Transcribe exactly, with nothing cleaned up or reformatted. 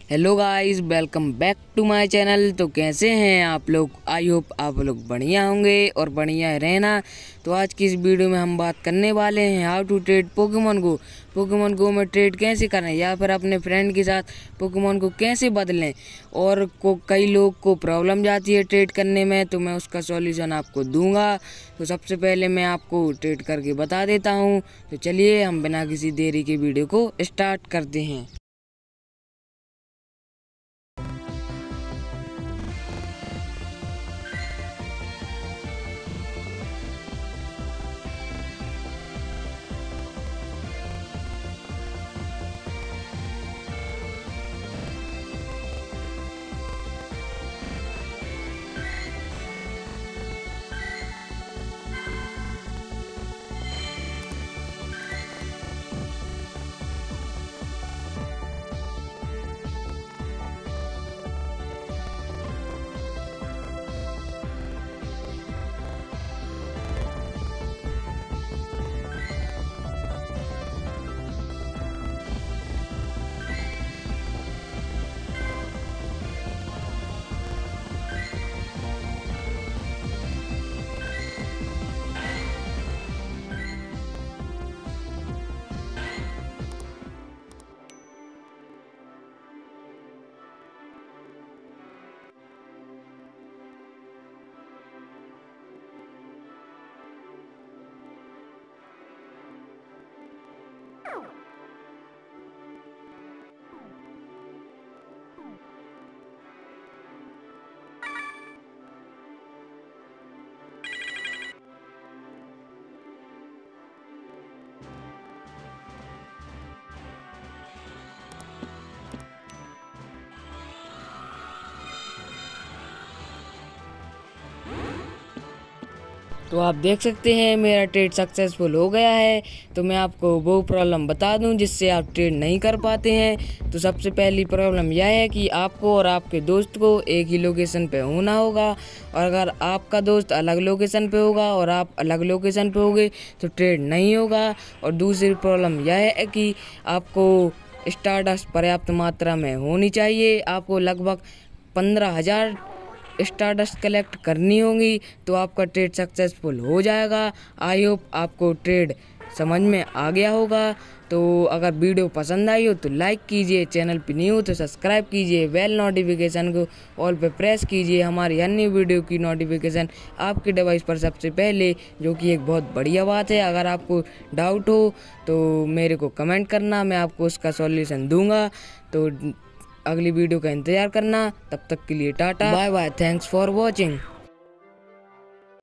Hello guys, welcome back to my channel. तो कैसे हैं आप लोग? आई होप आप लोग बढ़िया होंगे और बढ़िया रहना। तो आज की इस वीडियो में हम बात करने वाले हैं how to trade Pokemon go. Pokemon go में ट्रेड कैसे करें या फिर अपने फ्रेंड के साथ पोकेमॉन को कैसे बदलें। और को कई लोग को प्रॉब्लम जाती है ट्रेड करने में, तो मैं उसका सॉल्यूशन आपको दूंगा। तो सबसे पहले मैं आपको ट्रेड करके बता देता हूँ। तो चलिए हम बिना किसी देरी के वीडियो को स्टार्ट करते हैं। तो आप देख सकते हैं मेरा ट्रेड सक्सेसफुल हो गया है। तो मैं आपको वो प्रॉब्लम बता दूं जिससे आप ट्रेड नहीं कर पाते हैं। तो सबसे पहली प्रॉब्लम यह है कि आपको और आपके दोस्त को एक ही लोकेशन पे होना होगा, और अगर आपका दोस्त अलग लोकेशन पे होगा और आप अलग लोकेशन पे होगे तो ट्रेड नहीं होगा। और दूसरी प्रॉब्लम यह है कि आपको स्टारडस्ट पर्याप्त मात्रा में होनी चाहिए। आपको लगभग पंद्रह हजार स्टारडस्ट कलेक्ट करनी होगी, तो आपका ट्रेड सक्सेसफुल हो जाएगा। आई होप आपको ट्रेड समझ में आ गया होगा। तो अगर वीडियो पसंद आई हो तो लाइक कीजिए, चैनल पे न्यू हो तो सब्सक्राइब कीजिए, बेल नोटिफिकेशन को ऑल पे प्रेस कीजिए हमारी अन्य वीडियो की नोटिफिकेशन आपके डिवाइस पर सबसे पहले, जो कि एक बहुत बढ़िया बात है। अगर आपको डाउट हो तो मेरे को कमेंट करना, मैं आपको उसका सॉल्यूशन दूंगा। तो अगली वीडियो का इंतजार करना। तब तक के लिए tata bye bye, thanks for watching.